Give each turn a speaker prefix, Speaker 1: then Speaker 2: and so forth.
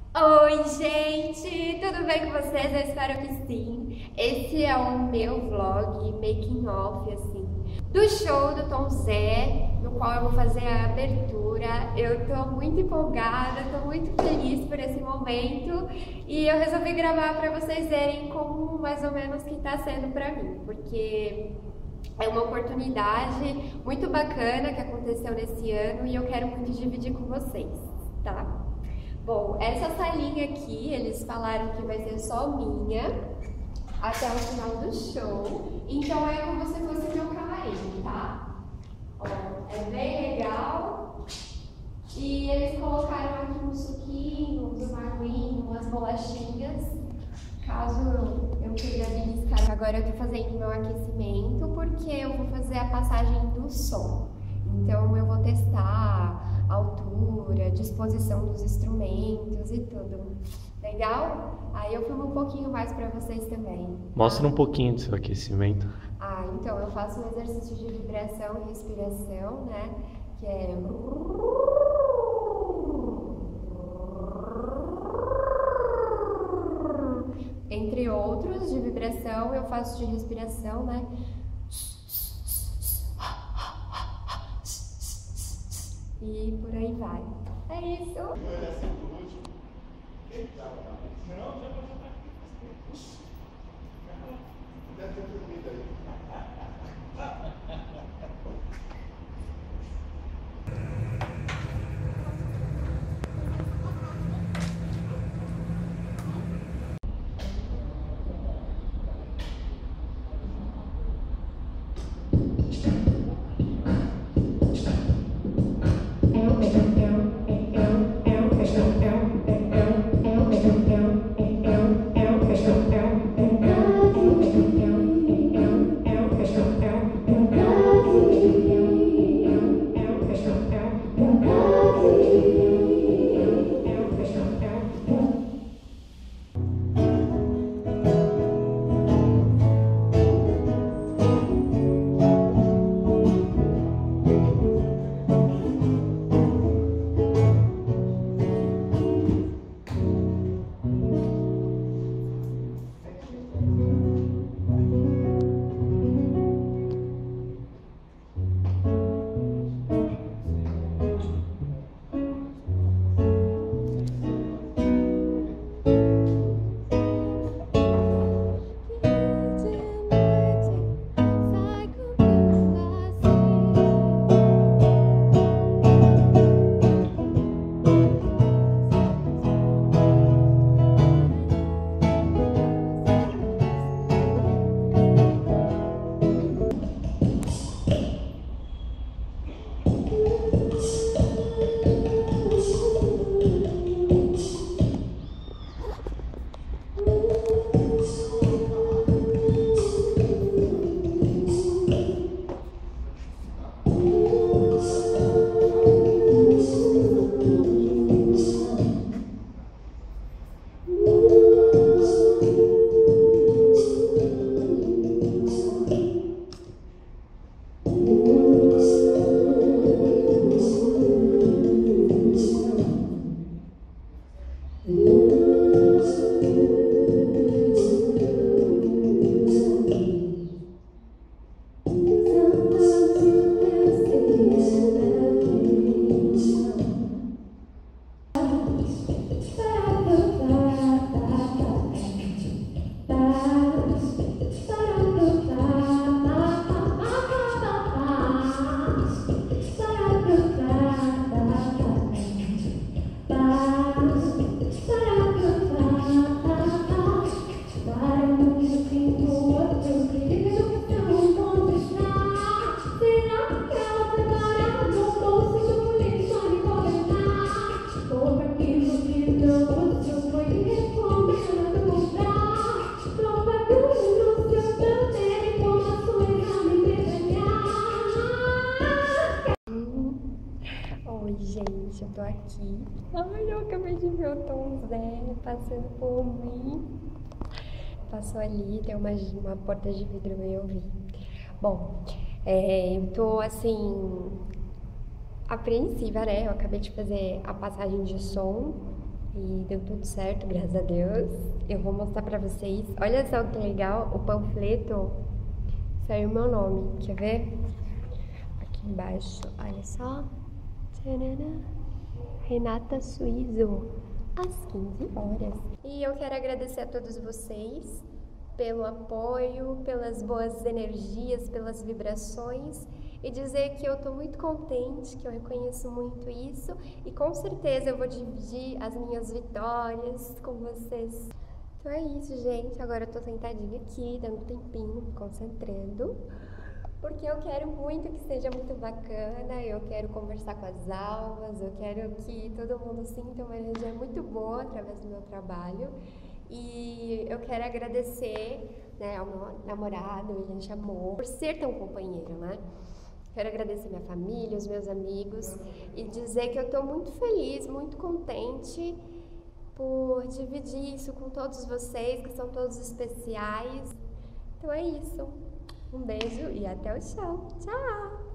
Speaker 1: Oi, gente! Tudo bem com vocês? Eu espero que sim. Esse é o meu vlog making off, assim, do show do Tom Zé, no qual eu vou fazer a abertura. Eu tô muito empolgada, tô muito feliz por esse momento e eu resolvi gravar para vocês verem como mais ou menos que tá sendo para mim, porque é uma oportunidade muito bacana que aconteceu nesse ano e eu quero muito dividir com vocês, tá? Bom, essa salinha aqui, eles falaram que vai ser só minha até o final do show. Então é como se fosse meu camarim, tá? Ó, é bem legal. E eles colocaram aqui uns suquinhos, uma aguinha, umas bolachinhas. Caso eu queira beliscar. Agora eu tô fazendo meu aquecimento porque eu vou fazer a passagem do som. Então eu vou testar a altura, disposição dos instrumentos e tudo. Legal? Aí eu filmo um pouquinho mais pra vocês também. Tá?
Speaker 2: Mostra um pouquinho do seu aquecimento.
Speaker 1: Então eu faço um exercício de vibração e respiração, né? Que é... Entre outros, de vibração, eu faço de respiração, né? E por aí vai. É isso. Oi, gente, eu tô aqui. Ai, eu acabei de ver o Tom Zé passando por mim. Passou ali, tem uma porta de vidro e eu vi. Bom, eu tô assim, apreensiva, né? Eu acabei de fazer a passagem de som E deu tudo certo, graças a Deus. Eu vou mostrar pra vocês. Olha só que legal, o panfleto saiu meu nome, quer ver? Aqui embaixo, olha só. Tchanana. Renata Suizo, às 15 horas. E eu quero agradecer a todos vocês pelo apoio, pelas boas energias, pelas vibrações e dizer que eu tô muito contente, que eu reconheço muito isso e com certeza eu vou dividir as minhas vitórias com vocês. Então é isso, gente. Agora eu tô sentadinha aqui, dando tempinho, me concentrando, porque eu quero muito que seja muito bacana, eu quero conversar com as almas, eu quero que todo mundo sinta uma energia muito boa através do meu trabalho. E eu quero agradecer, né, ao meu namorado, o gente amor, por ser tão companheiro, né? Quero agradecer minha família, os meus amigos e dizer que eu tô muito feliz, muito contente por dividir isso com todos vocês, que são todos especiais. Então é isso. Um beijo e até o show. Tchau!